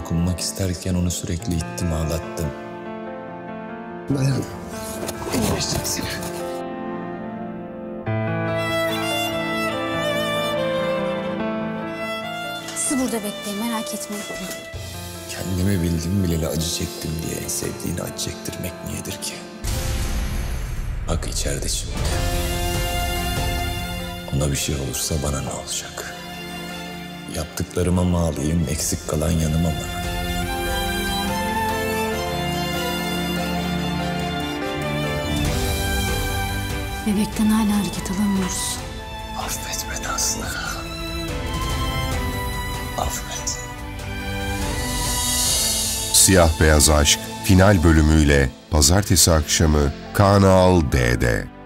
dokunmak isterken onu sürekli ittim, ağlattım. Dayan. İyileşeceksin. Sizi burada bekleyin, merak etmeyin. Kendimi bildim bileli acı çektim diye en sevdiğini acı çektirmek niyedir ki? Bak içeride şimdi. Ona bir şey olursa bana ne olacak? Yaptıklarıma mı ağlayayım, eksik kalan yanıma mı? Bebekten hala hareket alamıyoruz. Affet beni Aslı. Affet. Siyah Beyaz Aşk final bölümüyle pazartesi akşamı Kanal D'de.